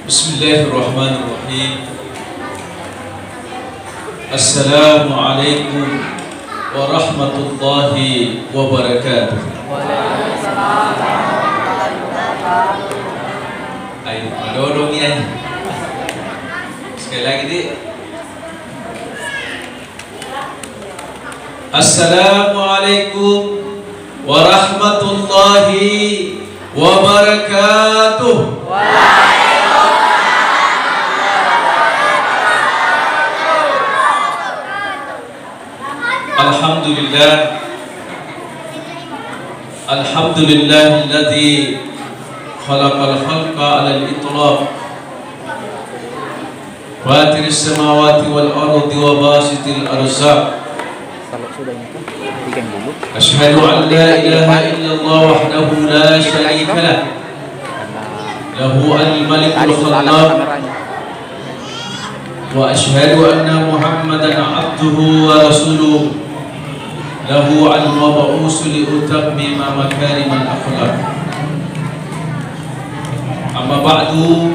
Bismillahirrahmanirrahim. Assalamualaikum warahmatullahi wabarakatuh. Ayo, madodong yan. Sekali lagi, Dik. Assalamualaikum warahmatullahi wabarakatuh. Alhamdulillah, alhamdulillahilladzi khalaqal khalqa 'alal itlaq, fatiris samawati wal ardi wa basitil arzaq. Asyhadu an la ilaha illallah wahdahu la syarika lah, lahu al-malikul khallaq, wa asyhadu anna Muhammadan 'abduhu wa rasuluh, lahu al-mab'us li utammima makarimal akhlaq. Amma ba'du.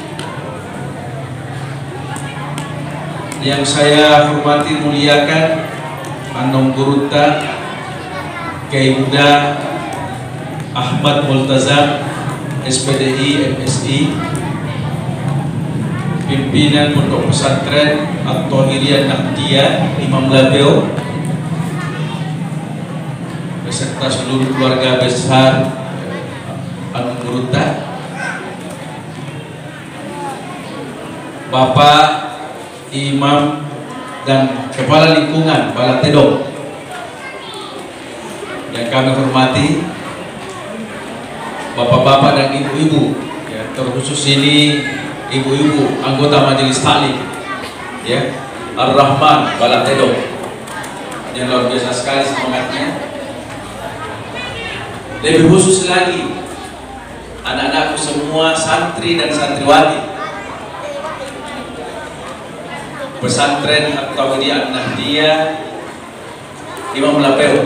Yang saya hormati muliakan Anong Gurutta Kiai Muda Ahmad Multazam SPDI MSI, pimpinan Pondok Pesantren At-Thahiriyah Nahdiyah Imam Labeo, beserta seluruh keluarga besar Anong Gurutta, Bapak Imam dan Kepala Lingkungan Balatedong yang kami hormati, bapak-bapak dan ibu-ibu, ya, terkhusus ini ibu-ibu anggota Majelis Taklim, ya, Ar-Rahman Balatedong, yang luar biasa sekali semangatnya. Lebih khusus lagi anak-anakku semua, santri dan santriwati Pesantren At-Thahiriyah Nahdiyah Imam Labeo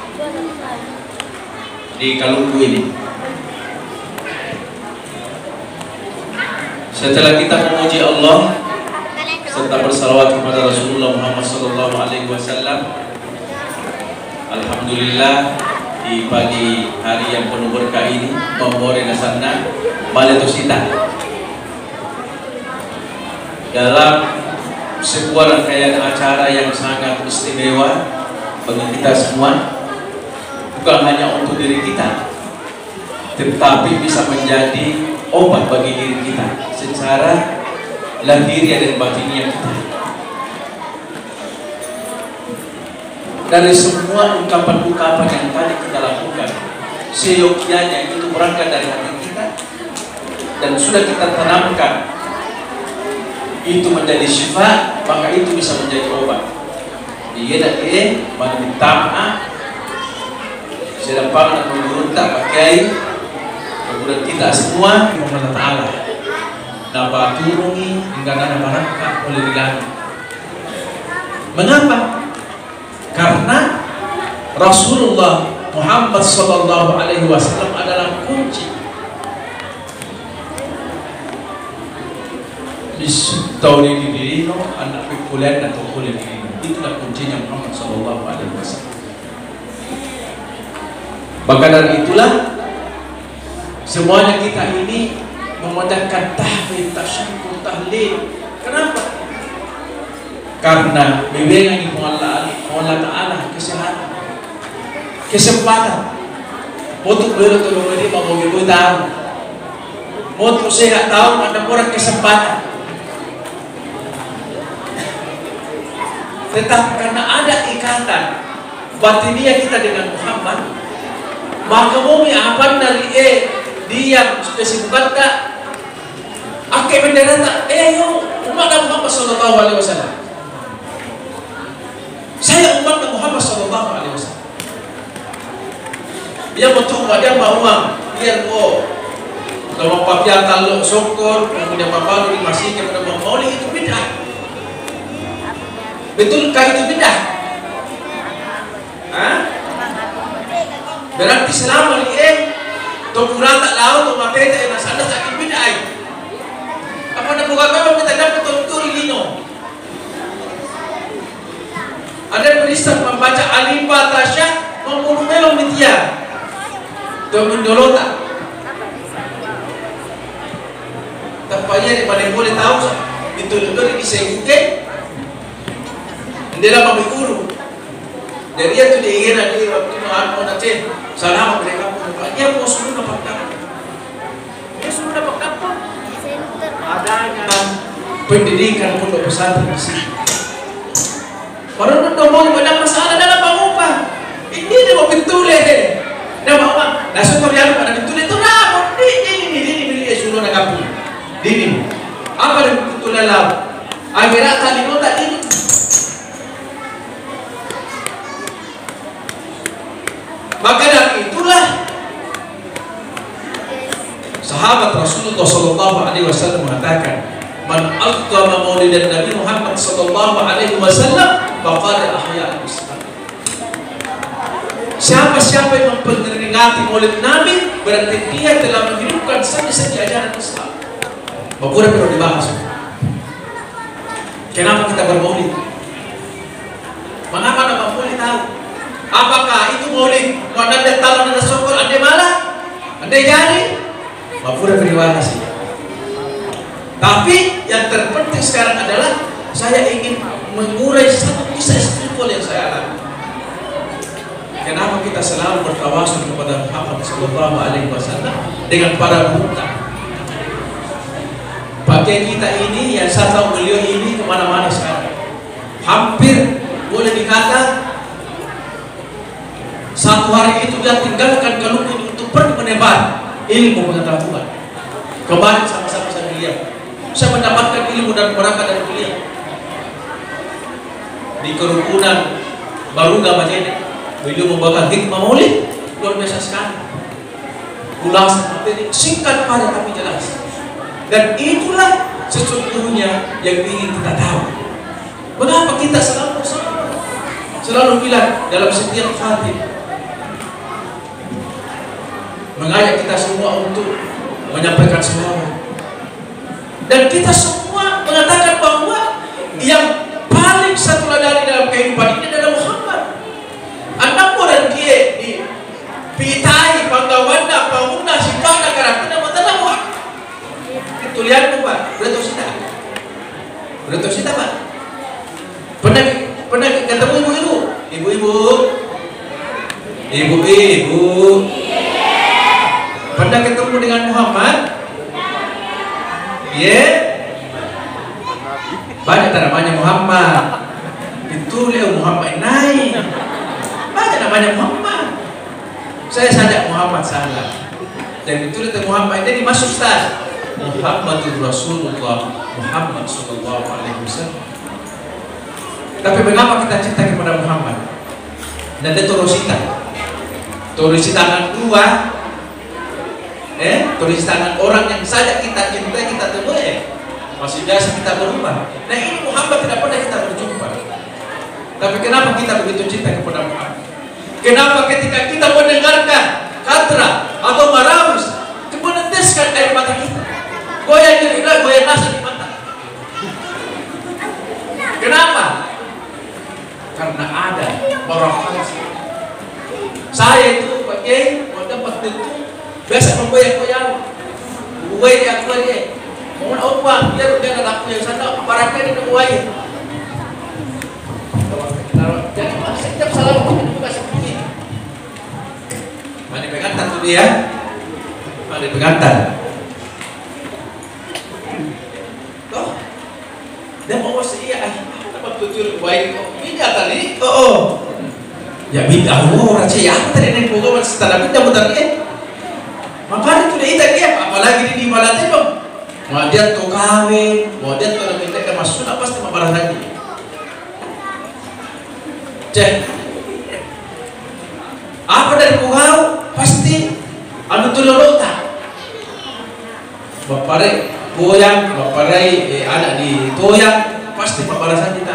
di Kalunggu ini. Setelah kita memuji Allah serta bersalawat kepada Rasulullah Muhammad SAW, alhamdulillah di pagi hari yang penuh berkah ini membore nasana Baletosita dalam sebuah rangkaian acara yang sangat istimewa bagi kita semua, bukan hanya untuk diri kita, tetapi bisa menjadi obat bagi diri kita secara lahiriah dan batiniah kita. Dari semua ungkapan-ungkapan yang tadi kita lakukan, seyogyanya itu berangkat dari hati kita dan sudah kita tanamkan itu menjadi syifa, maka itu bisa menjadi obat. Dia dan dia meminta sedang menurunkan pakai kemudian kita semua Allah Ta'ala dapat turuni hingga nana barangkah oleh dilani. Mengapa? Karena Rasulullah Muhammad SAW adalah kunci Tauri dirino anak pikulen atau kulen dirino. Itulah kuncinya Muhammad SAW. Maka dari itulah semuanya kita ini memudahkan tahmid, tasyahud, tahlil. Kenapa? Karena bimbingan Allah Ta'ala kesempatan untuk bertolong ini mau ibu tahu, mau saya tahu ada orang kesempatan. Tetapi karena ada ikatan batiniah kita dengan Muhammad, maka bumi apa dari dia spesifik tak akai bendera tak yo umat Muhammad SAW. Saya umat Muhammad SAW. Dia betul dia bawa dia kalau papia kalau syukur kemudian bapak di masjid kemudian maulid itu bid'ah. Betulkah itu bid'ah? Berarti selama ini to kurang tak laut to matete na sana sakit bid'ah. Kristen membaca Alifah Tasya membunuh memang mitia Domindolota. Tampaknya di mana boleh tahu itu di Seguke dia lama berguru. Jadi dia tu dia ingin di waktu mau nanti sana mereka pun dia mau suruh dapat apa? Dia suruh dapat apa? Adanya pendidikan pondok pesantren di sini. Orang itu mau banyak masalah dalam pengupah. Ini dia mau betul dia mau apa? Nah syukur dia pada betul itu lah. Ini suruh nak kampung. Dini apa yang betul dalam akhirat tadi nota ini maka dari itulah sahabat Rasulullah SAW mengatakan man aqama maulidan Nabi Muhammad SAW faqad ahya al-Islam. Siapa yang memperingati maulid Nabi berarti dia telah menghidupkan saja ajaran Islam. Bapak perlu dibahas. Kenapa kita bermaulid? Mengapa nama maulid tahu? Apakah itu maulid? Mau anda tahu anda sokol, anda malah, anda jari? Bapak terima kasih. Tapi yang terpenting sekarang adalah saya ingin mengurai satu kisah spiritual yang saya alami. Kenapa kita selalu bertawasul kepada Muhammad SAW dengan para buta? Pakai kita ini yang saya tahu beliau ini kemana-mana sekarang. Hampir boleh dikata satu hari itu dia tinggalkan Galunggung untuk pergi menebar ilmu pengetahuan. Kemarin sama-sama saya lihat, saya mendapatkan ilmu dan berangkat dari beliau di kerukunan Baruga Majene. Beliau membawa hikmah maulid luar biasa sekali. Ulasan materi singkat padat tapi jelas. Dan itulah sesungguhnya yang ingin kita tahu. Mengapa kita selalu bilang dalam setiap khatib mengajak kita semua untuk menyampaikan selawat. Dan kita semua mengatakan bahwa yang paling satu dari dalam kehidupan ini adalah Muhammad. Anak orang dia di pitai panggawanda panguna sipana karakter nama Muhammad. Tulian tu Pak, betul sih Pak. Pernah ketemu ibu-ibu, pernah ketemu dengan Muhammad? Banyak namanya Muhammad. Itu Muhammad naik. Banyak namanya Muhammad. Saya sadar Muhammad salah. Dan itu Muhammad ini masuk Ustaz. Muhammadur Rasulullah Muhammad sallallahu alaihi wasallam. Tapi mengapa kita cinta kepada Muhammad? Dan dia torosita tangan dua, torosita tangan orang yang saja kita cintai kita temui, masih biasa kita berubah. Nah ini Muhammad tidak pernah kita berjumpa. Tapi kenapa kita begitu cinta kepada Muhammad? Kenapa ketika kita mendengarkan katra atau marawis, meneteskan air mata kita? Goyang diri, goyang nasi di mata. Kenapa? Karena ada barakah. Saya itu pakai mau dapat tentu biasa memgoyang-goyang. Gue dia aku lagi. Mau apa? Dia udah ada aku yang sana. Barakah di gue. Jadi setiap salah aku juga seperti ini. Mana pengantar tuh dia? Mana pengantar? Dan mau iya, dapat tutur baik ini tadi. Ya bid'ah orang saya apa tadi nih pokoknya setelah bid'ah mutar dia. Makanya itu dia apalagi di malatnya bang. Mau dia tuh kawin, mau dia tuh minta ke masuk apa pasti mabarah lagi. Cek. Apa dari kau pasti anu tuh lolota. Bapare goyang, baparai anak di toyang pasti pembalasan kita.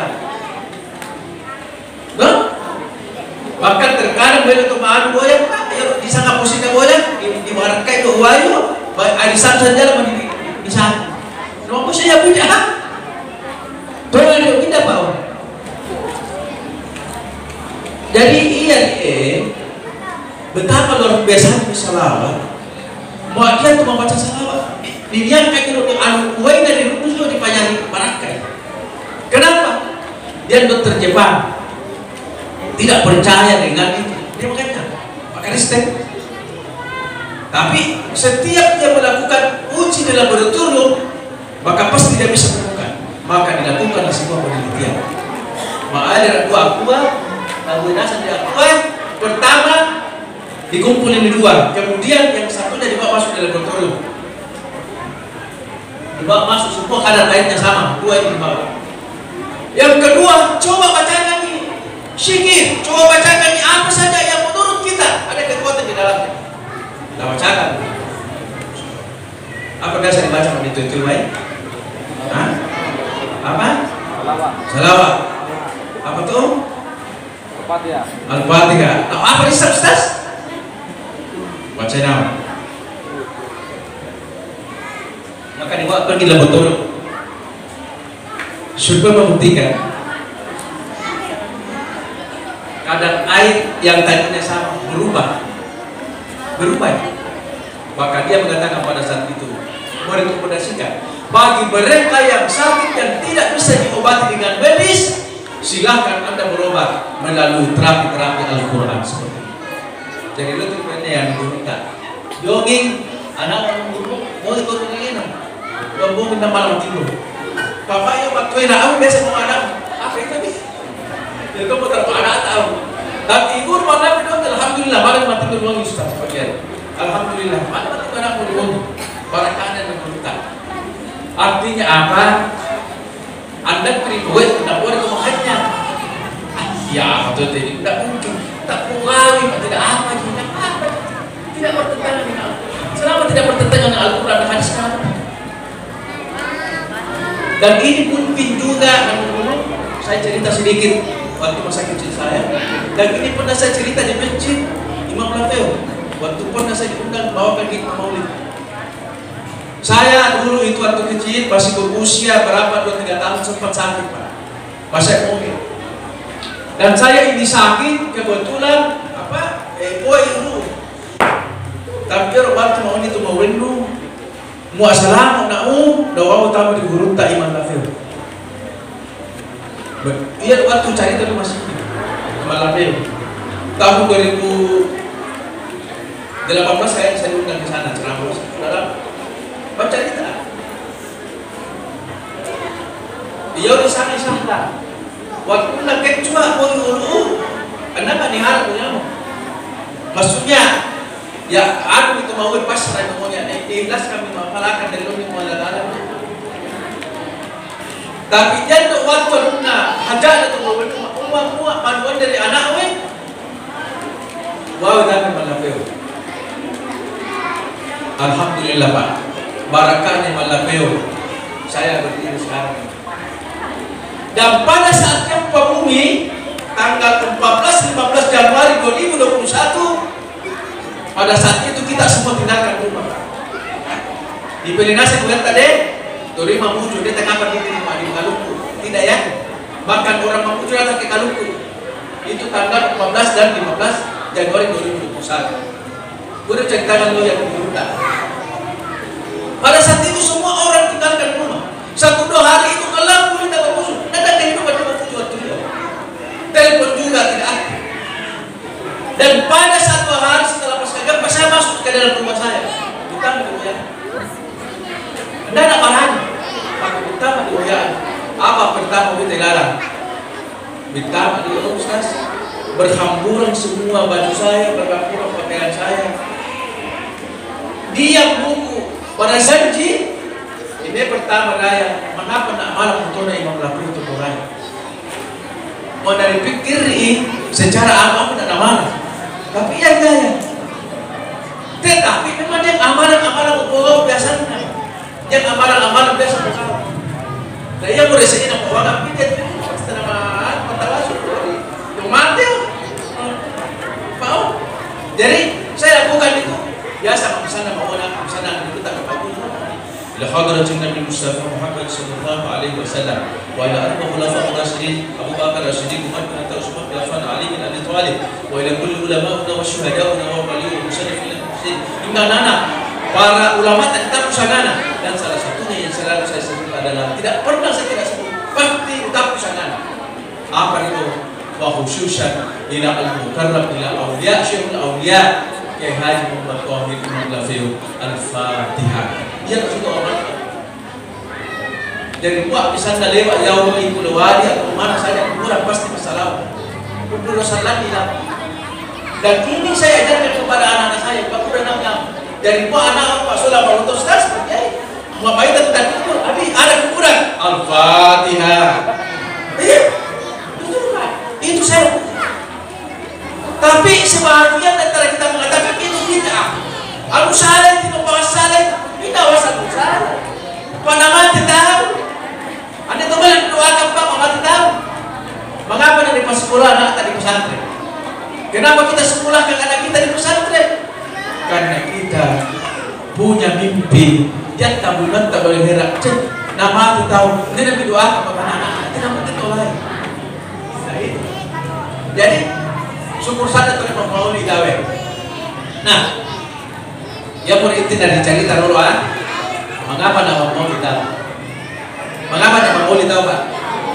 Nah, bahkan terkadang beliau teman goyang, di sana posisinya goyang, di barat kayak itu wayu, arisan saja lah di sana. Nomor saya pindah, toyang dia pindah bau. betapa luar biasa salawat. Mau dia tuh membaca salawat. Diniatkan itu anu kue dari rumus itu dipanyari parakai. Kenapa? Dia dokter Jepang. Tidak percaya dengan itu. Dia makanya Pak Kristen. Tapi setiap dia melakukan uji dalam laboratorium, maka pasti dia bisa menemukan. Maka dilakukanlah sebuah penelitian. Maka ada dua nasan di pertama dikumpulin di dua, kemudian yang satunya dibawa masuk ke laboratorium, dibawa masuk semua kadar airnya sama, dua yang dibawa. Yang kedua, coba bacakan nih syikir, coba bacakan nih apa saja yang menurut kita ada kekuatan di dalamnya. Kita bacakan. Apa biasa dibaca sama itu baik? Apa? Salawat. Apa tuh? Al-Fatihah. Tahu apa di Ustaz? Baca nama. Maka dibawa pergi laboratorium. Sudah membuktikan kadar air yang tadinya sama berubah. Maka dia mengatakan pada saat itu merekomendasikan bagi mereka yang sakit dan tidak bisa diobati dengan medis, silahkan Anda berobat melalui terapi-terapi Al-Quran seperti itu. Jadi itu treatmentnya yang diminta. Dongeng anak mau ikut ini, ngomong kita malam tidur. Bapaknya waktu itu aku biasa mau anak apa itu nih? Itu mau terpa anak tahu. Dan ibu malam itu alhamdulillah malam mati beruang Ustaz sebagian. Alhamdulillah malam mati anak beruang. Barakahnya menurutkan. Artinya apa? Anda beri duit, tidak boleh kemahannya. Ya, betul tadi. Tidak mungkin. Tak pengaruhi, tidak apa, tidak apa. Tidak bertentangan dengan Al-Quran. Selama tidak bertentangan dengan Al-Quran dan hadis Nabi. Dan ini mungkin juga, saya cerita sedikit waktu masa kecil saya. Dan ini pernah saya cerita di masjid Imam Lafeo. Waktu pernah saya diundang bawakan hikmah maulid. Saya dulu itu waktu kecil masih berusia berapa 2-3 tahun sempat sakit Pak. Masih COVID. Dan saya ini sakit kebetulan dulu. Tapi waktu mau ini tuh mau wendu, mau assalamu doa utama di guru tak Imam Lafeo. Iya waktu cari itu masih Imam Lafeo. Tahun 2018 saya diundang ke sana ceramah dalam baca cerita. Dia di sana. Waktu nak cuma mau dulu, kenapa nih harap punya? Maksudnya, ya aku itu mau pasrah ngomongnya. Ikhlas kami mengapalakan dari lumi mualala. Tapi jangan waktu nak hajar itu mau uang panduan dari anak we. Wow, dan Malapeo. Alhamdulillah Pak. Barakahnya Malapeo. Saya berdiri sekarang. Dan pada saat gempa bumi tanggal 14-15 Januari 2021, pada saat itu kita semua tinggalkan rumah. Di Pelinasi bulan tadi, Tori Mamuju dia tengah pergi di rumah di Maluku, tidak ya? Bahkan orang Mamuju datang ke Maluku. Itu tanggal 14 dan 15 Januari 2021. Gue udah ceritakan lo yang diurutkan. Pada saat itu semua orang tinggalkan rumah. 1-2 hari itu gelap pun tidak bermusuh. Tidak kehidupan cuma tujuan dia. Telepon juga tidak aktif. Dan pada 1 hari setelah pasca gempa saya masuk ke dalam rumah saya. Utama di Uyaan. Tidak ada bahan. Maka utama di Uyaan. Apa pertama kita larang? Pertama di Ustaz. Berhamburan semua baju saya, berhamburan pakaian saya. Diam buku. Pada janji. Ini pertama raya, mengapa nak malam untuk Imam Lafeo itu raya? Mau dari pikir secara agama tidak malam, tapi ya gaya. Tetapi memang yang amalan Allah biasanya, yang amalan biasa berkala. Nah ia boleh saja nak bawa pikir, pasti nama matawasul, yang mati, mau. Jadi saya lakukan itu biasa misalnya mau nak misalnya kita tak bagus. إلى حضرة النبي المصطفى محمد صلى الله عليه وسلم وإلى أربع خلفاء الراشدين أبو بكر الصديق عمر بن الخطاب عثمان بن عفان علي بن أبي طالب Thalib wa ila kulli ulama'ina wa syuhada'ina wa waliyyi musallin hingga anak para ulama dan kita pusagana, dan salah satunya yang selalu saya sebut adalah tidak pernah saya tidak sebut bakti utak pusagana. Apa itu? Wa khususan ila al-mukarram ila awliya syaikhul awliya Kiai Haji Muhammad Thahir Imam Lafiu Al-Fatihah. Dia juga orang dari buat misalnya lewat yaum ikul wali atau mana saja kuburan pasti masalah. Kuburan salat tidak. Dan ini saya ajarkan kepada anak-anak saya, kuburan namanya dari buat anak Pak Solah Pak Ustaz seperti ngapain tentang kubur? Ada kuburan Al-Fatihah. Iya. Itu saya. Tapi sebahagian antara kita mengatakan itu bid'ah. Aku salah, tidak bahas salah, tidak bahas aku salah. Pandangan tahu. Anda tahu yang doakan Pak, mama tahu. Mengapa dari pas sekolah anak tadi pesantren? Kenapa kita sekolahkan anak kita di pesantren? Karena kita punya mimpi. Dia tabungan tak boleh herak. Nama aku tahu. Ini nabi doakan Pak anak. Tidak mungkin tolak. Jadi syukur saja terima maulid gawe. Nah, ya pun itu dari cerita dulu mengapa nama maulid tahu? Mengapa nama maulid tahu Pak?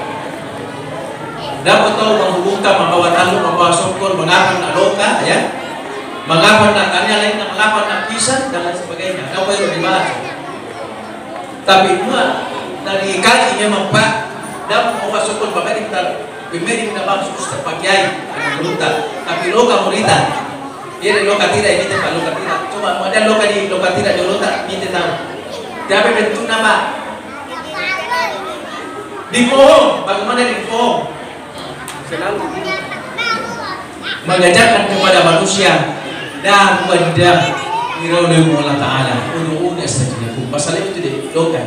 Dapat tahu menghubungkan, membawa talu, membawa syukur, mengapa nak loka, ya? Mengapa nak tanya lain, mengapa nak pisah dan lain sebagainya. Apa yang dibahas? Tapi dari kali memang Pak, dapat membawa syukur, bahkan kita Bimeri kita bang suster pakai menurutah, tapi loka murita, dia dari loka tidak ini tempat loka tidak. Coba ada loka tidak di loka, ini tahu. Tapi bentuk nama di pohon, bagaimana di pohon? Selalu mengajarkan kepada manusia dan pada Wiraulah Allah Taala untuk astajibku. Pasal itu di loka.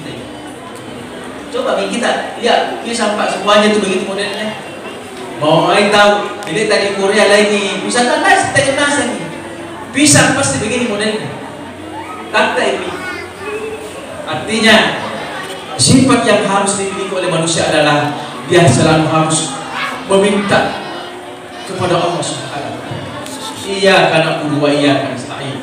Coba kita lihat, ini sampai semuanya itu begitu modelnya. Mau main tahu, ini tadi Korea lagi, bisa kan nasi, tadi nasi nih. Bisa pasti begini modelnya. Kata ini, artinya sifat yang harus dimiliki oleh manusia adalah dia selalu harus meminta kepada Allah Subhanahu wa Ta'ala. Iya karena kedua iya kan nasta'in.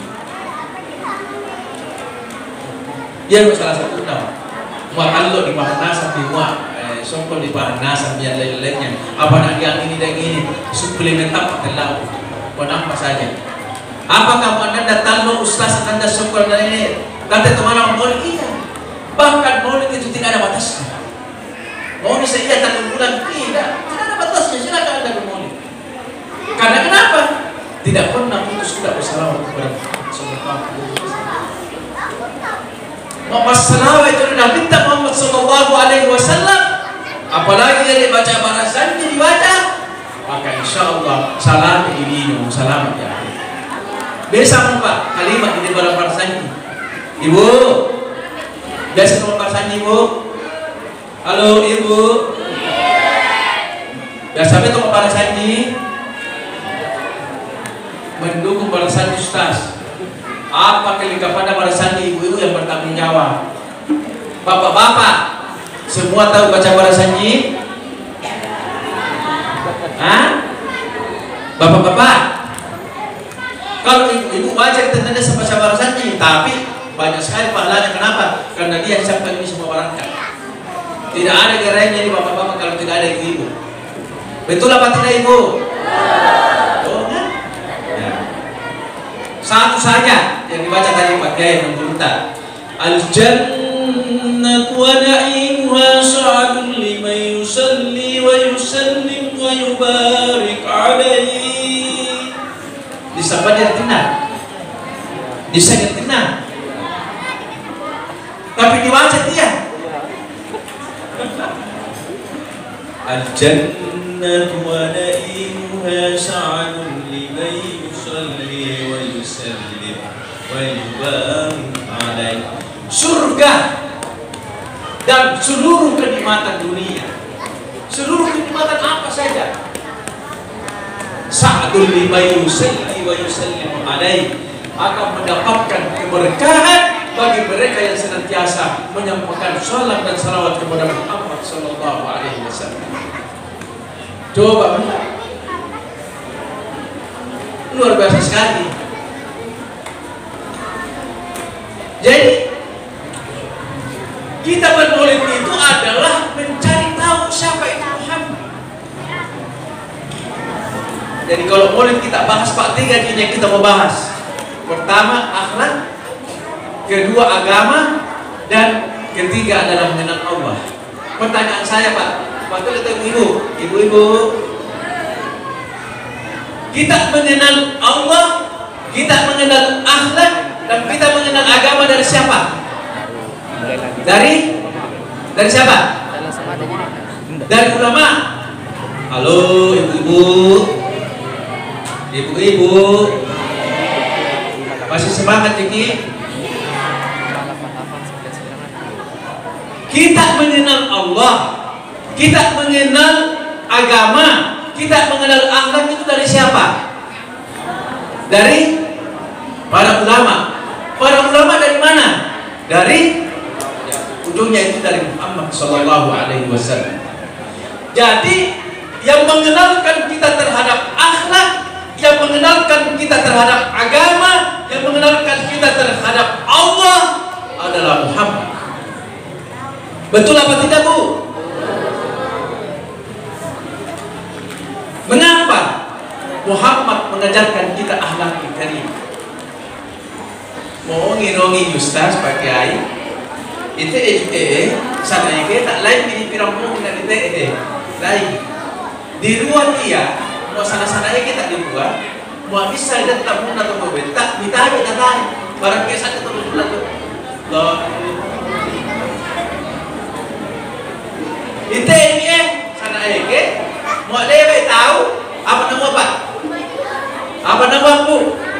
Dia salah satu nama. Kalau di Pahanasa songkol di Pahanasa biar lain-lainnya apa nak yang ini dan ini suplemen apa terlalu apa saja. Apakah anda datang lo ustaz anda songkol dan ini kata teman maulid? Iya, bahkan maulid itu tidak ada batasnya. Maulid saya tak bulan tidak ada batasnya, silakan anda bermaulid. Karena kenapa? Tidak pernah putus tidak bersalawat kepada Rasulullah. Masalah itu sudah minta Muhammad Sallallahu Alaihi Wasallam, apalagi yang dibaca barasannya dibaca, maka insya Allah salam ini salam ya. Biasa Pak kalimat ini barasannya, Ibu. Biasa nama barasannya Ibu. Halo Ibu. Biasa itu barasannya mendukung barasan Ustaz. Apa kelengkapan barasan ibu-ibu yang bertanggung jawab? Bapak-bapak semua tahu baca barasannya? Hah? Bapak-bapak, kalau ibu-ibu baca tentunya baca barasannya, tapi banyak sekali pahalanya. Kenapa? Karena dia siapkan ini semua barangkali. Tidak ada gerainya di bapak-bapak kalau tidak ada ibu-ibu. Betul apa tidak Ibu? Oh, kan? Ya. Satu saja yang dibaca tadi Pak Kiai menurutnya Al-Jannatu wa na'imuha sa'adun liman yusalli wa yusallim wa yubarik alaihi. Disapa dia tenang, disayang tenang, tapi dibaca dia Al-Jannatu wa na'imuha sa'adun liman yusalli wa yusallim wa yubarik alaihi. Surga dan seluruh kenikmatan dunia, seluruh kenikmatan apa saja, sa'adul liman yusalli wa yusallim alaihi, akan mendapatkan keberkahan bagi mereka yang senantiasa menyampaikan salam dan salawat kepada Muhammad sallallahu alaihi wasallam. Coba luar biasa sekali. Jadi kita bermaulid itu adalah mencari tahu siapa itu Muhammad. Jadi kalau maulid kita bahas Pak, 3 yang kita mau bahas. Pertama akhlak, kedua agama, dan ketiga adalah mengenal Allah. Pertanyaan saya Pak, waktu itu ibu-ibu, kita mengenal Allah, kita mengenal akhlak, dan kita mengenal agama dari siapa? Dari siapa? Dari ulama. Halo ibu-ibu, masih semangat Ciki? Kita mengenal Allah, kita mengenal agama, kita mengenal akhlak itu dari siapa? Dari para ulama. Para ulama dari mana? Dari ujungnya itu dari Muhammad Sallallahu Alaihi Wasallam. Jadi yang mengenalkan kita terhadap akhlak, yang mengenalkan kita terhadap agama, yang mengenalkan kita terhadap Allah adalah Muhammad. Betul apa tidak Bu? Mengapa Muhammad mengajarkan kita akhlak karim? Mau ngirongi Ustaz pakai air itu sana yang tak lain di piramu dengan itu lain di luar dia mau sana kita di luar mau bisa lihat tamu atau mau bentak kita barang biasa itu lalu loh itu sana mau lewe tahu apa nama Pak? Apa nama Bu?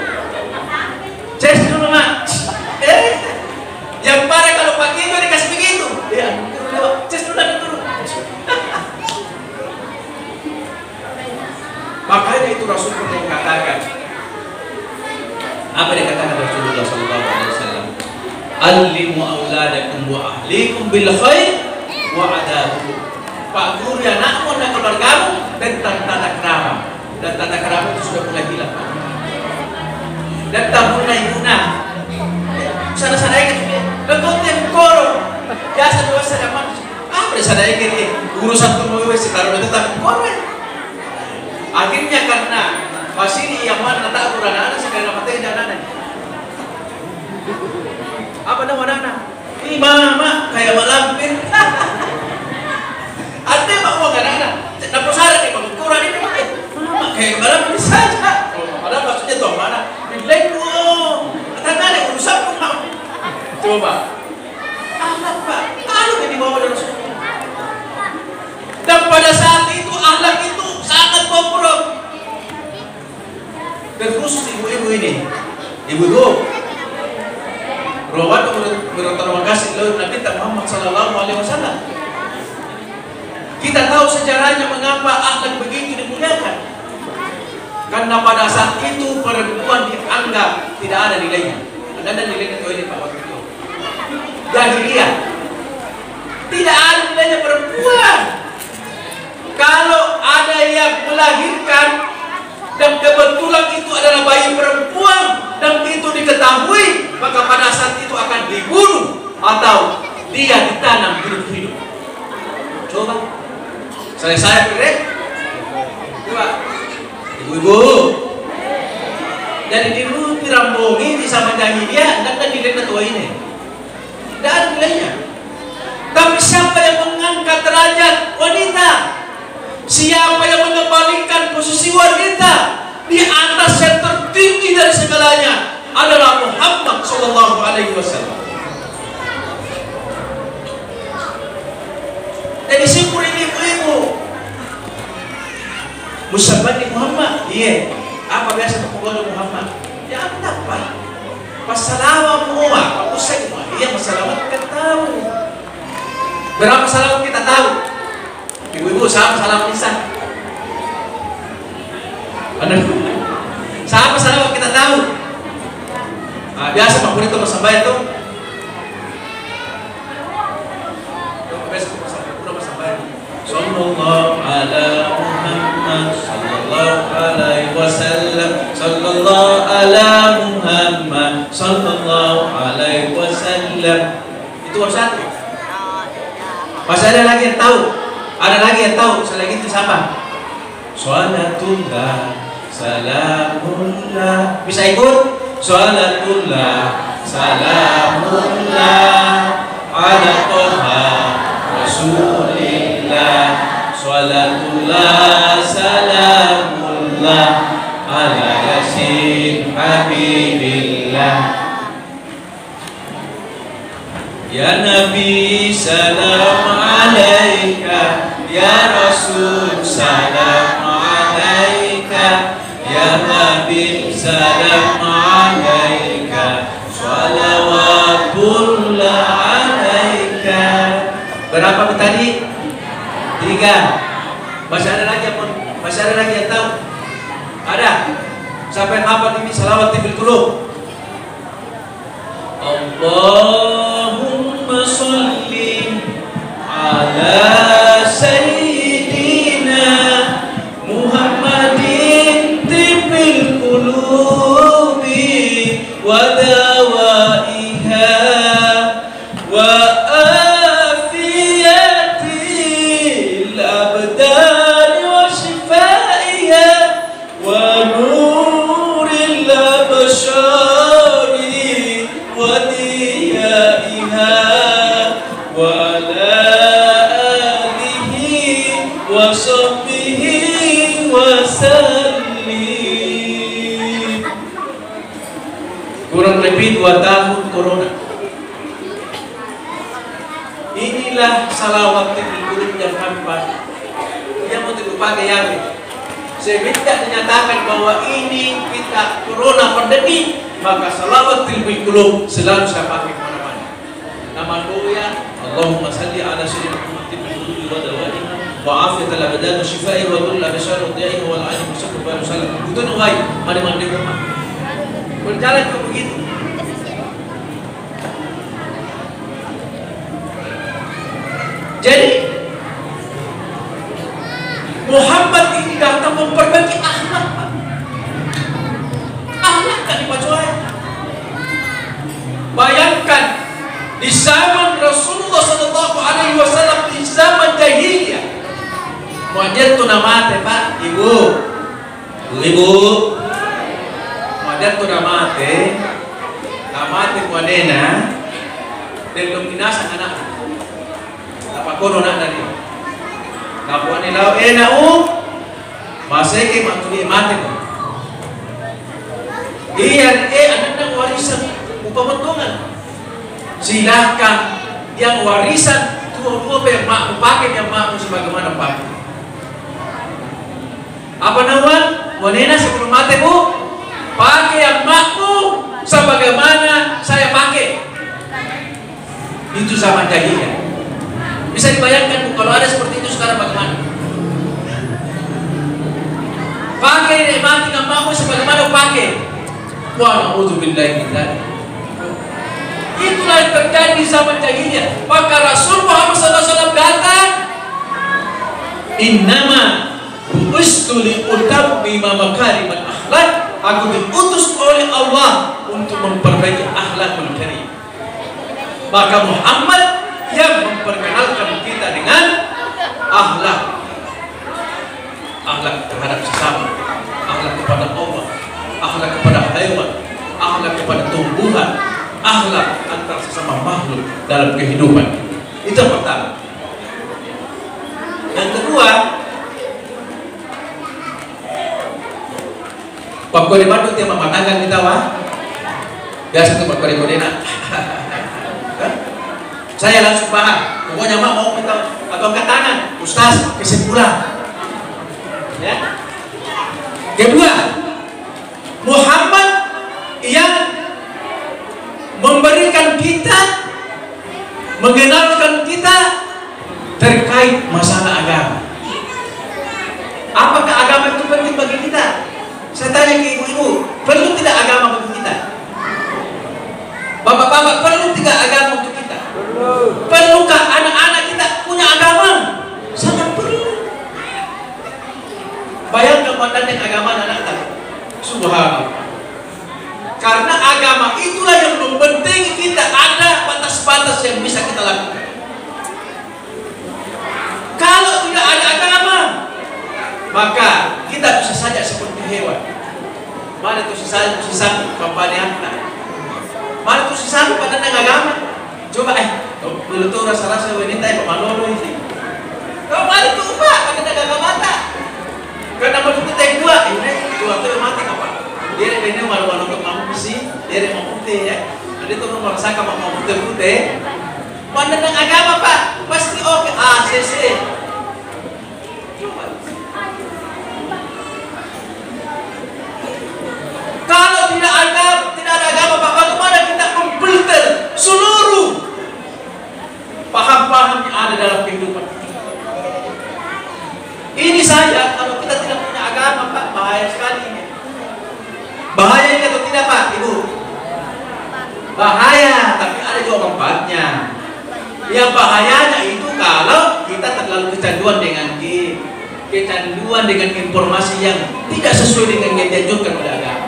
Cek dulu Mak. Yang parah kalau pagi itu dikasih begitu. Ya, cek dulu. Makanya itu Rasulullah yang katakan. Apa yang katakan Rasulullah Sallallahu Alaihi Wasallam? Allimu auladakum wa ahlikum bil khair wa adabukum. Pak guru anakmu dan keluargamu tentang tata krama. Dan tata krama itu sudah mulai hilang. Dan tamunna ibuna. Sana-sana ini lekotin koro. Biasa dua sadaman. Apa sana ini urusan kemudian sekarang itu tak koro. Akhirnya karena masih yang mana tak kurang anak sekarang mati dan anak. Apa nama anak? Ini mama kayak malampir. Ada mau anak-anak. Nampak salah nih kalau kurang ini mama kayak malampir saja. Padahal maksudnya tuh mana? Bilang karena ada urusan pun mau. Coba. Ahlak Pak, kalau yang dibawa dari Rasulullah. Dan pada saat itu ahlak itu sangat populer. Dan khusus ibu-ibu ini, ibu-ibu, rawat berterima kasih kepada Nabi Muhammad Sallallahu Alaihi Wasallam. Kita tahu sejarahnya mengapa akhlak begitu dimuliakan. Karena pada saat itu perempuan dianggap tidak ada nilainya. Ada nilainya itu ini Pak waktu itu. Jahiliyah. Tidak ada nilainya perempuan. Kalau ada yang melahirkan dan kebetulan itu adalah bayi perempuan dan itu diketahui, maka pada saat itu akan dibunuh atau dia ditanam hidup-hidup. Coba. Saya pilih. Coba. Ibu-ibu, jadi dulu Pirambongi di sama jahiliyah dan nilai tua ini tidak ada nilainya. Tapi siapa yang mengangkat derajat wanita, siapa yang mengembalikan posisi wanita di atas yang tertinggi dari segalanya adalah Muhammad Sallallahu Alaihi Wasallam. Jadi simpul ini ibu-ibu Musabani Muhammad, iya. Apa biasa pokoknya Muhammad? Ya apa? Masalah semua, aku semua. Iya masalah kita tahu. Berapa salam kita tahu? Ibu-ibu salam lisan. Siapa salam kita tahu? Nah, biasa Pak Puri itu bersambai itu. Biasa bersambai. Sallallahu ala Muhammad sallallahu sallallahu alaihi wasallam, sallallahu ala Muhammad, sallallahu alaihi wasallam. Itu harus satu. Masih ada lagi yang tahu? Ada lagi yang tahu? Selain itu siapa? Salatullah, salamullah. Bisa ikut? Salatullah, salamullah ala Toha Rasulillah. Salatullah, salamullah ala Yasin Habibillah. Ya Nabi salam alaika, ya Rasul salam alaika, ya Habib salam alaika, salawatullah alaika. Berapa tadi? 3. Masih ada lagi apa? Masih ada lagi yang tahu? Ada? Siapa yang hafal ini salawat bil qulub? Allahumma sholli ala sayyidina Muhammadin tibbil qulubi wa dawaiha wa afiyatil abdani wa shifaiha wa nuril abshari wa diyaiha wa ala alihi wa sahbihi wa sallim. Kurang lebih 2 tahun corona. Inilah salawat bil yang hampa yang mau dipakai ya. Semenjak dinyatakan bahwa ini kita corona pandemi, maka salawat bil qulub selalu saya pakai kemana-mana. Nama doa Allahumma salli ala sayyidina Muhammadin bil qulubi wa dawaiha wa afiyatil abdan wa shifaihi wa dhul absar wa dhihi wal alim musaffir wa sallam. Itu doa mana-mana di rumah. Berjalan ke begitu. Jadi Muhammad ini datang memperbaiki akhlak. Akhlak tak dipacuai. Bayangkan di zaman Rasulullah sallallahu alaihi wasallam, di zaman jahiliyah. Muhammad tu nama Pak, Ibu. Ibu. Muhammad tu nama Muadena dan luminasan anak. Apa kono nak tadi? Kapuan ilau masih ke matuli mati. Iya, anak warisan upamotongan. Silahkan yang warisan tua-tua yang makmu pakai, yang makmu sebagaimana pakai. Apa nama? Wanena sebelum mati bu, pakai yang makmu sebagaimana saya pakai. Itu zaman jahiliyah. Bisa dibayangkan kalau ada seperti itu sekarang bagaimana? Pakai nikmati namamu sebagaimana pakai. Wa na'udzubillahi min dzalik. Itulah yang terjadi di zaman jahiliyah. Maka Rasul Muhammad SAW datang, innama bu'istu li utammima makarimal akhlak. Aku diutus oleh Allah untuk memperbaiki akhlakul karim. Maka Muhammad yang memperkenalkan kita dengan akhlak terhadap sesama, akhlak kepada Allah, akhlak kepada hewan, akhlak kepada tumbuhan, akhlak antar sesama makhluk dalam kehidupan. Itu yang pertama. Yang kedua, Pak Kode Bandung yang mematangkan kita biasa tuh Pak Kode Kodena. Saya langsung paham. Pokoknya mau minta atau angkat tangan, Ustaz, kesimpulan. Ya. Kedua, Muhammad yang memberikan kita, mengenalkan kita terkait masalah agama. Apakah agama itu penting bagi kita? Saya tanya ke ibu-ibu, perlu tidak agama bagi kita? Bapak-bapak, perlu tidak agama untuk kita? Perlukah anak-anak kita punya agama? Sangat perlu. Bayangkan maka kita bisa saja seperti hewan. Mana itu sisa kampanye, mana itu sisa pada agama. Coba dulu tuh rasa-rasa wanita yang pemalolo ini. Kau mana itu pada agama mata. Karena mau kita yang dua, ini dua tuh mati apa? Dia ini malu-malu untuk kamu besi, dia mau putih ya. Nanti tuh merasakan mau putih. Mana agama Pak? Pasti oke. ACC. Kalau tidak ada agama Pak, bagaimana kita memfilter seluruh paham-paham yang ada dalam kehidupan kita? Ini saja kalau kita tidak punya agama Pak, bahaya sekali ini. Bahaya ini atau tidak Pak, Ibu? Bahaya, tapi ada juga manfaatnya. Yang bahayanya itu kalau kita terlalu kecanduan dengan game, kecanduan dengan informasi yang tidak sesuai dengan yang dianjurkan oleh agama.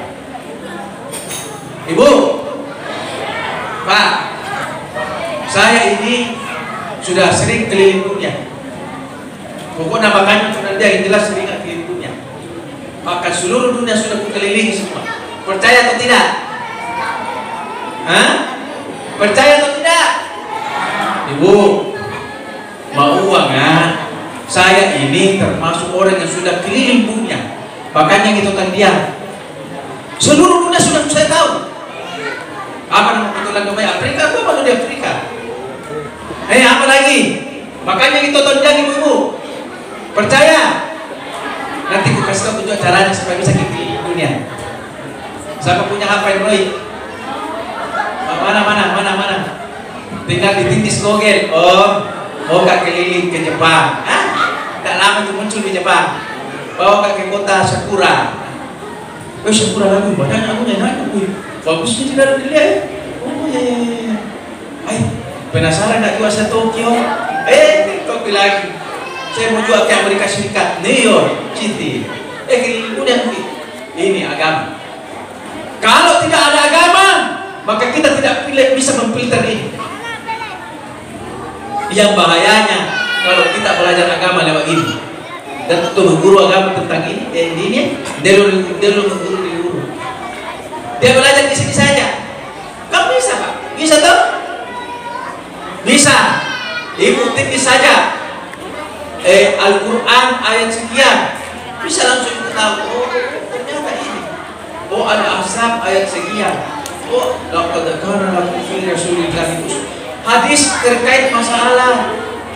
Ibu, Pak, saya ini sudah sering keliling dunia. Pokoknya makanya sudah dia yang jelas sering keliling dunia. Maka seluruh dunia sudah keliling semua. Percaya atau tidak? Hah? Percaya atau tidak? Ibu, mau uang ya? Saya ini termasuk orang yang sudah keliling dunia. Makanya gitu kan dia. Seluruh dunia sudah saya tahu. Apa nama kebetulan kembali Afrika? Apa baru di Afrika? Apa lagi? Makanya gitu tonton ibu-ibu. Percaya? Nanti aku kasih tahu juga caranya supaya bisa keliling dunia. Siapa punya apa yang baik? Mana? Tinggal ditindis Google. Oh kak keliling ke Jepang. Tak lama itu muncul di Jepang. Bawa kak ke kota Sakura. Sakura lagi banyak aku nanya. Bagusnya tidak dilihat. Oh ya. Penasaran nak kuasa Tokyo? Tokyo lagi. Saya mau jual ke Amerika Serikat, New York City. Kemudian ini agama. Kalau tidak ada agama, maka kita tidak bisa memfilter ini. Yang bahayanya kalau kita belajar agama lewat ini dan untuk guru agama tentang ini, dia guru. Dia belajar di sini saja. Kamu bisa Pak? Bisa toh? Bisa. Ibu tipis saja. Al-Quran ayat sekian. Bisa langsung kita tahu. Oh ternyata ini. Oh Al-Ahzab ayat sekian. Oh laqad kana lakum fi rasulillahi uswatun. Hadis terkait masalah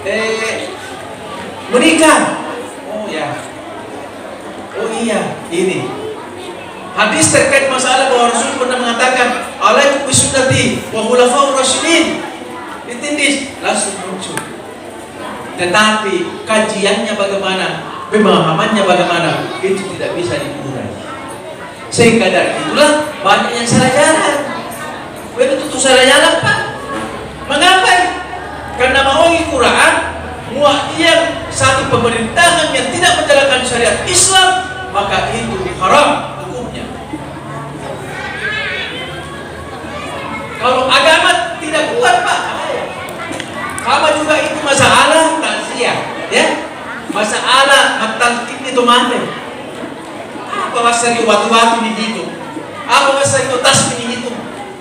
menikah. Oh ya. Oh iya, ini. Hadis terkait masalah bahwa Rasul pernah mengatakan, "Alaikum bisunnati wa khulafaur rasyidin." Ditindis, langsung muncul. Tetapi kajiannya bagaimana, pemahamannya bagaimana, itu tidak bisa diurai. Sehingga dari itulah banyak yang salah jalan. Betul salah jalan Pak. Mengapa? Karena mau Quran, muat satu pemerintahan yang tidak menjalankan syariat Islam, maka itu haram hukumnya. Kalau agama tidak kuat Pak, sama juga itu masalah takziah, ya, masalah matalkin itu mana? Apa masalah watu-watu di situ? Apa masalah tasbih di situ?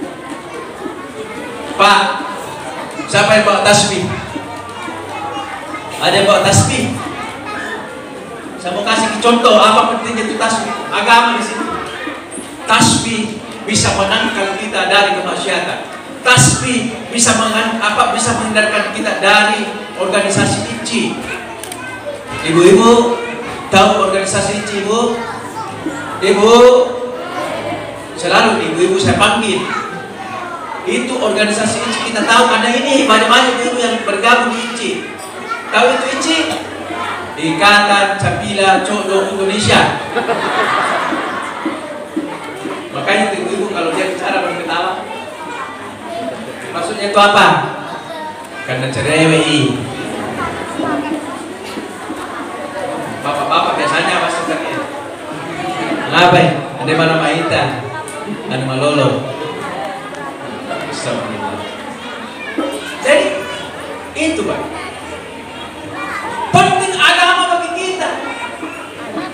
Pak, siapa yang bawa tasbih? Ada yang bawa tasbih? Saya mau kasih contoh apa pentingnya itu tasbih. Agama di sini. Tasbih bisa menangkal kita dari kemaksiatan. Tasbih bisa menghindarkan kita dari organisasi ICI. Ibu-ibu tahu organisasi ICI, Ibu? Ibu, selalu ibu-ibu saya panggil. Itu organisasi ICI kita tahu ada ini banyak ibu yang bergabung di ICI. Tahu itu ICI? Ikatan Capila Codo Indonesia. Makanya ibu kalau dia bicara berketawa. Maksudnya itu apa? Karena cerewet. Bapak-bapak biasanya masuk ke ngapa? Ada mana Maita? Ada Malolo. Jadi itu Pak. Penting agama bagi kita.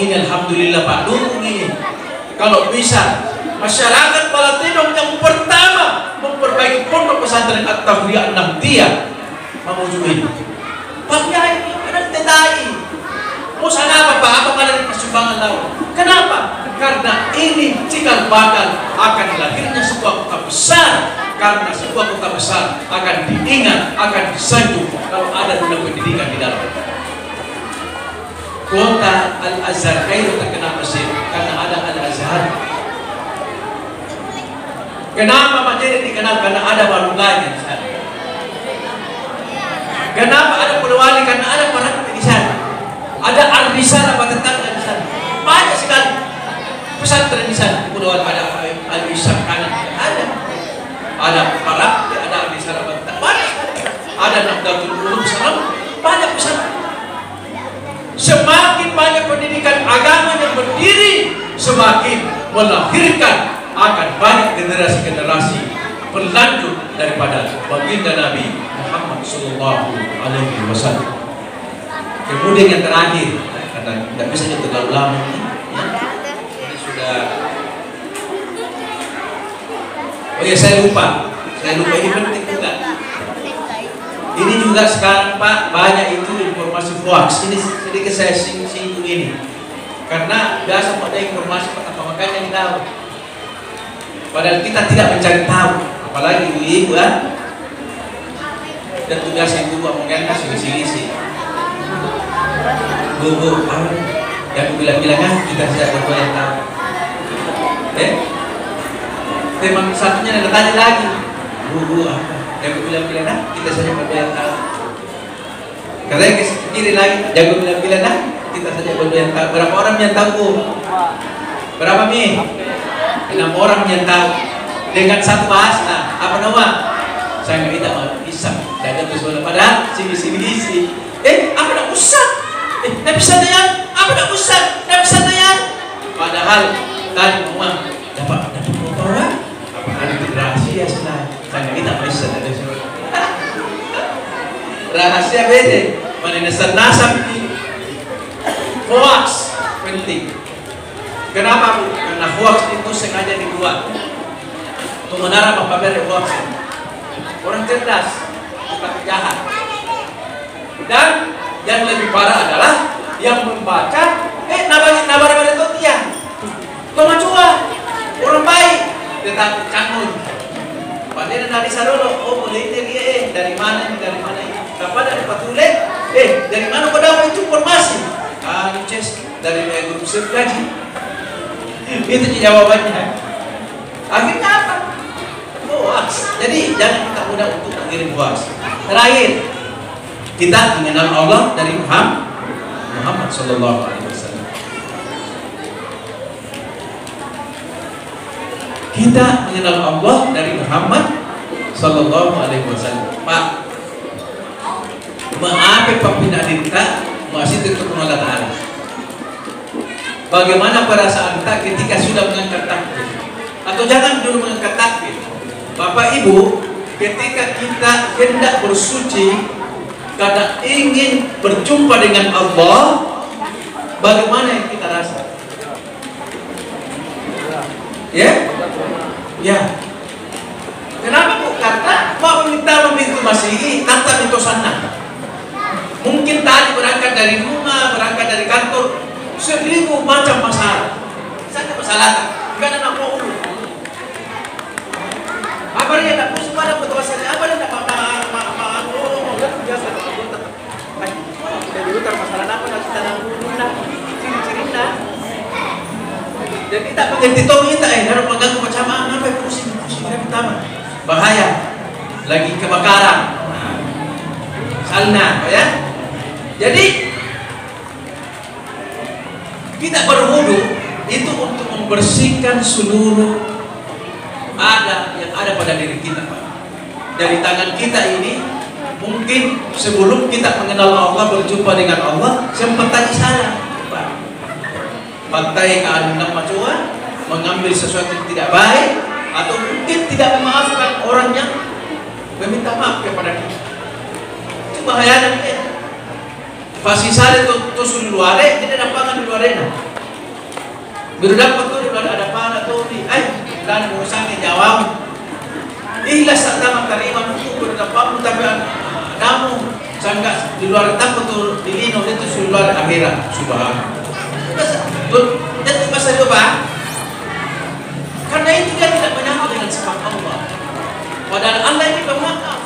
ini alhamdulillah Pak, dukung ini. Kalau bisa masyarakat Balatenong yang pertama memperbaiki pondok pesantren At-Tafriah Nahdiyah menuju ini. Pak Yai, ada tendai. Mau sana Pak? Apa kalian sumbangan laut? Kenapa? Karena ini cikal bakal akan lahirnya sebuah kota besar. Karena sebuah kota besar akan diingat, akan disanjung kalau ada dunia pendidikan di dalam. Kota Al-Azhar Kairo terkenal Mesir karena ada Al-Azhar. Kenapa Majene dikenal? Karena ada warunganya di sana. Kenapa ada Polewali? Karena ada para di sana. Ada Al-Risalah tetangga di sana. Banyak sekali pesantren di sana. Di Polewali ada Al-Risalah kanan, ada para, ada Al-Risalah banyak. Ada Nahdlatul Ulum sana, banyak pesantren. Semakin banyak pendidikan agama yang berdiri, semakin melahirkan akan banyak generasi-generasi berlanjut daripada baginda Nabi Muhammad Sallallahu Alaihi Wasallam. Kemudian yang terakhir, karena tidak bisa terlalu lama ini, ini sudah. Oh ya, saya lupa ini penting juga. Ini juga sekarang Pak banyak itu informasi hoax. Ini sedikit saya singgung ini, karena biasa ada informasi apa makanya ini tahu. Padahal kita tidak mencari tahu, apalagi ibu-ibu kan. Dan tugas ibu ngomongnya sisi-sisi. Bu, yang bilang-bilang kan kita tidak berbuat tahu. Tema satunya ada tanya lagi. Bu, apa? Yang bilang-bilang kita saja berbuat tahu. Katanya ke kiri lagi, jago bilang-bilang kita saja berbuat tahu. Berapa orang yang tahu Bu? Berapa Mi? 6 orang yang tahu dengan satu bahasa. Apa nama? Saya nggak tahu. Bisa. Jadi terus pada sini. Apa nak usah? Nak bisa tanya? Apa nak usah? Nak bisa tanya? Padahal tadi mama dapat orang. Apa ada rahasia sudah? Saya nggak bisa ada sudah. Rahasia beda. Mana nasab ini? Hoax penting. Kenapa Bu? Karena hoax itu sengaja dibuat untuk menara memperbarui hoax. Orang cerdas, bukan jahat. Dan yang lebih parah adalah yang membaca, nabar itu dia. Kemacua, orang baik, tetapi cangun. Padahal dari sarolo, boleh dia dari mana ini. Dapat dari patulen, dari mana kau dapat itu informasi? Dari grup gaji. Itu jawabannya. Akhirnya apa? Hoax. Jadi jangan kita mudah untuk mengirim hoax. Terakhir, kita mengenal Allah dari Muhammad Sallallahu Alaihi Wasallam. Kita mengenal Allah dari Muhammad Sallallahu Alaihi Wasallam. Pak, maafi pembinaan kita masih tetap Allah Taala. Bagaimana perasaan kita ketika sudah mengangkat takbir? Atau jangan dulu mengangkat takbir. Bapak Ibu, ketika kita hendak bersuci karena ingin berjumpa dengan Allah, bagaimana yang kita rasa? Ya. Kenapa Bu? Karena mau minta membantu Masihi tanpa itu sana. Mungkin tadi berangkat dari rumah, berangkat dari kantor, 1000 macam masalah. Saya masalah, bukan anak mau urut. Apa dia nak pusing pada petuasannya? Apa dia nak biasa dari utara masalah apa nanti tanam guna, ciri-ciri dah. Jadi tak mengerti tahu kita harus mengganggu macam apa pusing yang pertama. Bahaya, lagi kebakaran, salna, ya. Jadi kita berwudu itu untuk membersihkan seluruh yang ada pada diri kita, Pak. Dari tangan kita ini, mungkin sebelum kita mengenal Allah, berjumpa dengan Allah, sempat tadi salah, Pak. Pantai ke anak macua, mengambil sesuatu yang tidak baik, atau mungkin tidak memaafkan orang yang meminta maaf kepada kita. Itu bahaya dan dia. Fasih sare itu di luar, tidak dapat di luar. Baru dapat tuh ada panah tuh nih, dan urusangnya jawab. Ikhlas tak tamat terima buku baru dapat tapi namu sangka di luar tanpa tuh di lino itu di luar akhirat subhanallah. Jadi masa coba karena itu dia tidak menyangka dengan sifat Allah. Padahal Allah ini pemaaf.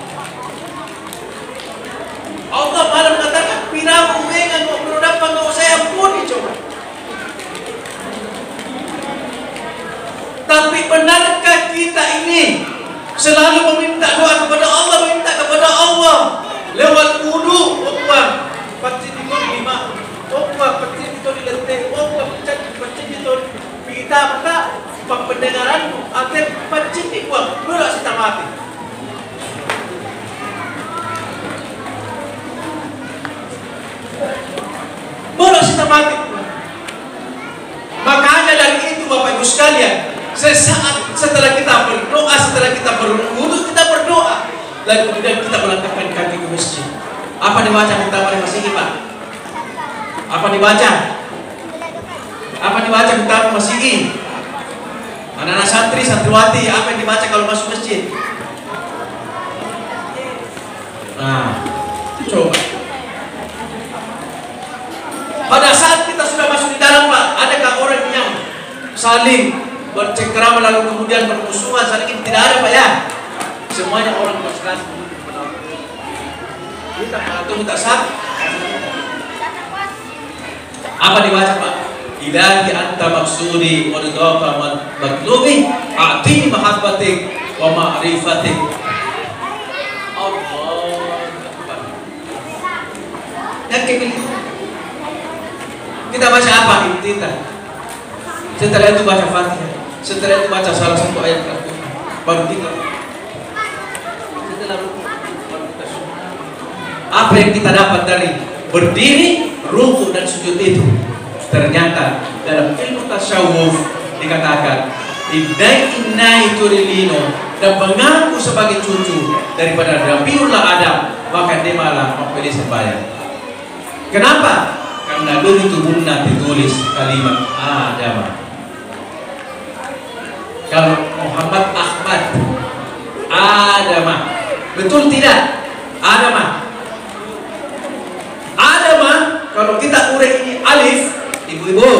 Allah malah mengatakan piramu dengan mau dapat mau saya ampuni coba. Tapi benarkah kita ini selalu meminta doa kepada Allah, meminta kepada Allah lewat wudu, Allah pasti lima, Allah pasti itu di lantai, Allah pasti itu kita maka pendengaranmu agar pasti dikuat, belum kita mati. Belum kita mati. Makanya dari itu Bapak Ibu sekalian, sesaat setelah kita berdoa, setelah kita berwudu, kita berdoa, lalu kemudian kita melangkahkan kaki ke masjid. Apa dibaca kita pada masjid, Pak? Apa dibaca? Apa dibaca kita pada masjid? Anak-anak santri, santriwati, apa yang dibaca kalau masuk masjid? Nah, coba. Pada saat kita sudah masuk di dalam, Pak, adakah orang yang saling bercengkerama lalu kemudian bermusuhan saling itu? Tidak ada, Pak, ya. Semuanya orang berserah. Kita atau minta sah. Apa dibaca, Pak? Ilahi anta maksudi wa ridhaka matlubi a'tini mahabbatik wa ma'rifatik. Allah Akbar. Yang kepilih. Kita baca apa? Ibtita. Setelah itu baca Fatihah. Setelah itu baca salah satu ayat Al-Quran. Baru kita. Setelah ruku, baru kita sujud. Apa yang kita dapat dari berdiri, ruku dan sujud itu? Ternyata dalam ilmu tasawuf dikatakan Innai turilino, dan mengaku sebagai cucu daripada Nabiullah Adam, maka dia malah memilih sembahyang. Kenapa? Karena begitu bunna ditulis kalimat Adam. Kalau Muhammad Ahmad Adam, betul tidak? Adam. Adam, kalau kita urek ini alif, ibu-ibu,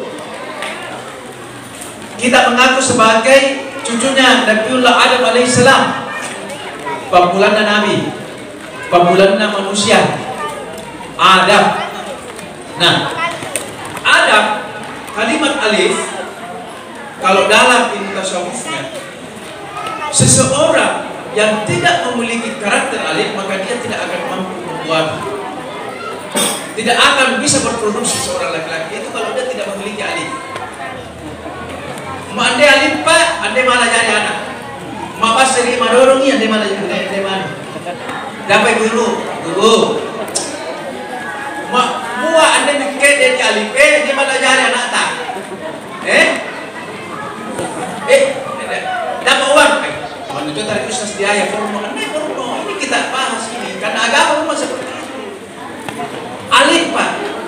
kita mengaku sebagai cucunya Nabiullah Adam alaihissalam, pemulana Nabi, pemulana manusia, Adam. Nah, Adam, kalimat alif, kalau dalam ilmu tasawufnya, seseorang yang tidak memiliki karakter alif, maka dia tidak akan mampu membuat, tidak akan bisa berproduksi seorang laki-laki itu kalau dia tidak memiliki alif. Andai alif Pak, andai malah jadi anak. Mak pas sering madorongnya, andai malah jadi andai mana. Dapat guru. Mak mua andai mikir dia alif, dia malah jadi anak tak. Dapat uang. Menunjuk tarik ustaz dia ya formal. Ini kita bahas ini karena agama memang seperti itu. Alif Pak.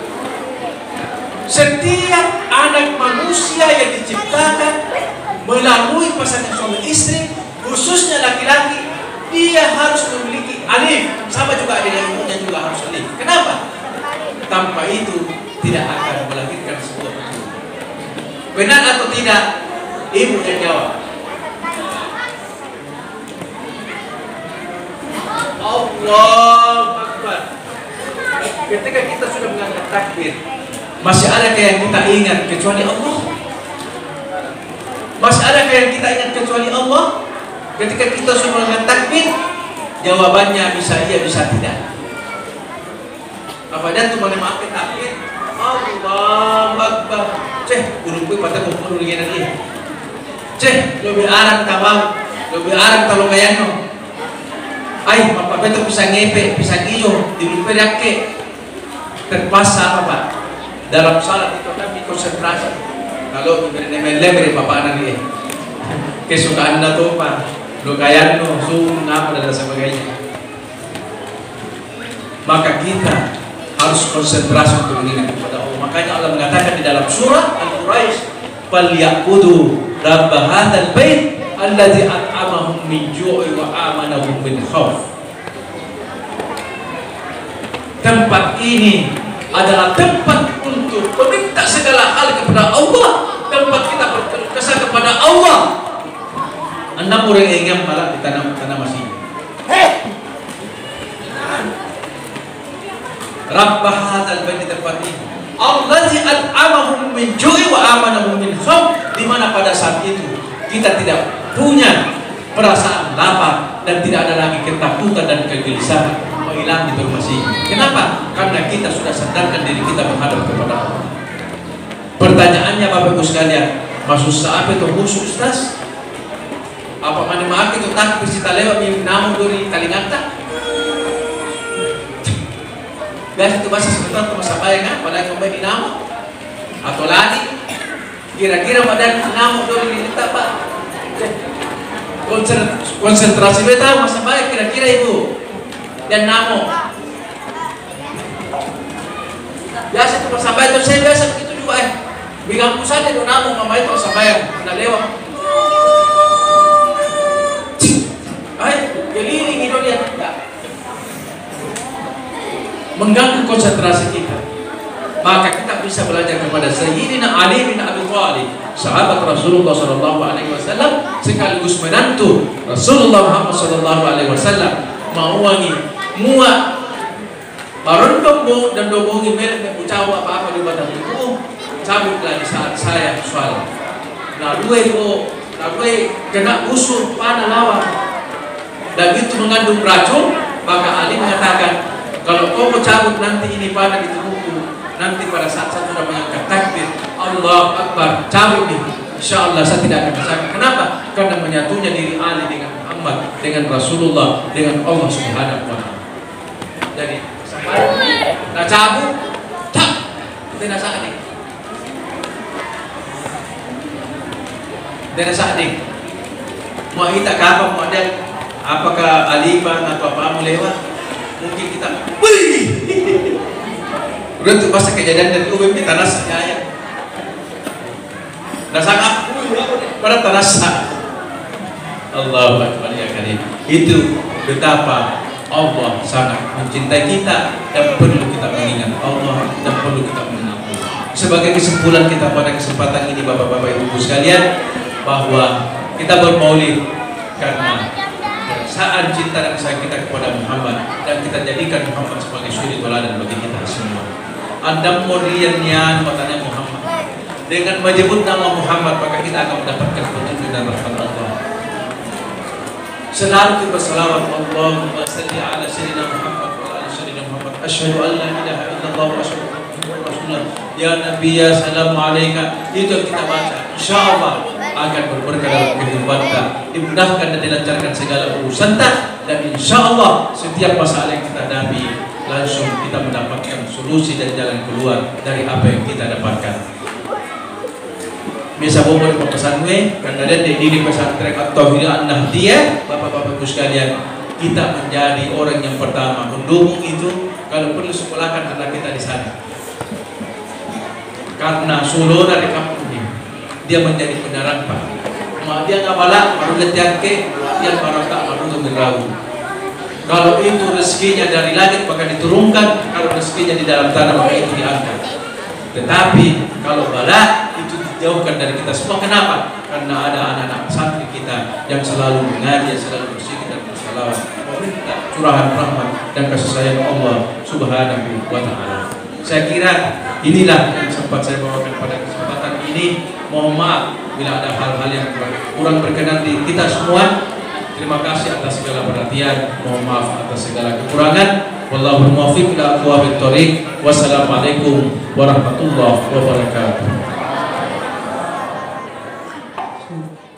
Setiap anak manusia yang diciptakan melalui pasangan suami istri, khususnya laki-laki, dia harus memiliki alif. Sama juga dengan ibunya juga harus alif. Kenapa? Tanpa itu tidak akan melahirkan sebuah keturunan. Benar atau tidak? Ibu yang jawab. Allahu Akbar. Ketika kita sudah mengangkat takbir, masih ada yang kita ingat kecuali Allah? Masih ada yang kita ingat kecuali Allah? Ketika kita sudah mengangkat takbir, jawabannya bisa iya, bisa tidak. Apa dia tuh memakai takbir? Allahu Akbar. Burung gue pada kumpul dengan dia. Lebih arang tabang, lebih arang kalau kayaknya. Ay, Bapak betul bisa ngepe, bisa iyo, dilupa yake. Terpaksa apa Pak? Dalam salat itu kami konsentrasi. Kalau lebre Bapak anak dia, kesukaan na to Pak, lo kaya no, apa dan sebagainya. Maka kita harus konsentrasi untuk mengingat kepada Allah. Makanya Allah mengatakan di dalam surah Al-Quraisy, falyaqudu rabb hadzal bait alladzi at'amahum min ju'i wa amanahum min khauf. Tempat ini adalah tempat untuk meminta segala hal kepada Allah. Tempat kita berkesan kepada Allah. 6 orang yang malah ditanam masih. Rabb hadzal bait, tempat ini allazi at'amahum min ju'i wa amanahum min khauf, di mana pada saat itu kita tidak punya perasaan lapar dan tidak ada lagi ketakutan dan kegelisahan menghilang di rumah sini. Kenapa? Karena kita sudah sadarkan diri kita menghadap kepada Allah. Pertanyaannya Bapak Ibu sekalian, maksud apa itu khusus Ustaz? Apa mana maaf itu takbir kita lewat mimpi namun dari talingata? Biasa itu bahasa sebentar ke masa bayang, pada kembali nama atau lari kira-kira badan nama dulu kita Pak konsentrasi beta masa bayang kira-kira ibu dan nama biasa itu masa bayang, saya biasa begitu juga bigangku saja itu nama mama itu masa bayang na lewat keliling itu dia tidak mengganggu konsentrasi kita. Maka kita bisa belajar kepada Sayyidina Ali bin Abi Thalib, sahabat Rasulullah SAW, sekaligus menantu Rasulullah Muhammad SAW, mauangi muat baron dombo dan dombongi merek ucawa apa-apa di badan itu cabutlah di saat saya sholat. Nah dua kena busur panah lawan dan itu mengandung racun. Maka Ali mengatakan, kalau kau cabut nanti ini pada di tubuhku, nanti pada saat saya sudah mengangkat takbir Allah Akbar, cabut nih, insya Allah saya tidak akan sakit. Kenapa? Karena menyatunya diri Ali dengan Muhammad, dengan Rasulullah, dengan Allah Subhanahu wa Ta'ala. Jadi sampai nah cabut tak tidak sakit, tidak sakit. Mau kita kapan mau ada apakah alifan atau apa lewat? Mungkin kita, wih, udah tuh masa kejadian dari UBM di tanah saya, rasa aku, pada tanah saya, Allahu Akbar ya karim. Itu betapa Allah sangat mencintai kita dan perlu kita mengingat Allah dan perlu kita mengenal Allah. Sebagai kesimpulan kita pada kesempatan ini Bapak-bapak Ibu sekalian, bahwa kita bermaulid karena saat cinta dan sayang kita kepada Muhammad, dan kita jadikan Muhammad sebagai suri teladan bagi kita semua. Anda muriannya matanya Muhammad, dengan menyebut nama Muhammad maka kita akan mendapatkan petunjuk dan rahmat Allah. Selalu kita bersalawat, Allahumma salli ala sayyidina Muhammad wa ala sayyidina Muhammad. Asyhadu an la ilaha illallah wa asyhadu anna Muhammadan rasulullah. Ya Nabi ya salamu alaika. Itu kita baca, insyaallah akan berberkah dalam kehidupan kita, dimudahkan dan dilancarkan segala urusan kita, dan insya Allah setiap masalah yang kita hadapi langsung kita mendapatkan solusi dan jalan keluar dari apa yang kita dapatkan. Bisa bawa di pesan gue karena ada di pesantren At-Tauhid An-Nahdiyah. Bapak-bapak sekalian, kita menjadi orang yang pertama mendukung itu. Kalau perlu sekolahkan anak kita di sana, karena Solo dari kampung dia menjadi benaran Pak. Dia nggak balak, baru letihan ke, dia baru tak baru mengerau. Kalau itu rezekinya dari langit maka diturunkan, kalau rezekinya di dalam tanah maka itu diangkat. Tetapi kalau balak itu dijauhkan dari kita semua. Kenapa? Karena ada anak-anak santri kita yang selalu mengaji, selalu berzikir dan bersalawat, meminta curahan rahmat dan kasih sayang Allah Subhanahu wa Ta'ala. Saya kira inilah yang sempat saya bawakan pada kesempatan ini. Mohon maaf bila ada hal-hal yang kurang berkenan di kita semua. Terima kasih atas segala perhatian. Mohon maaf atas segala kekurangan. Wallahu muwaffiq ila aqwamit thoriq. Wassalamualaikum warahmatullahi wabarakatuh.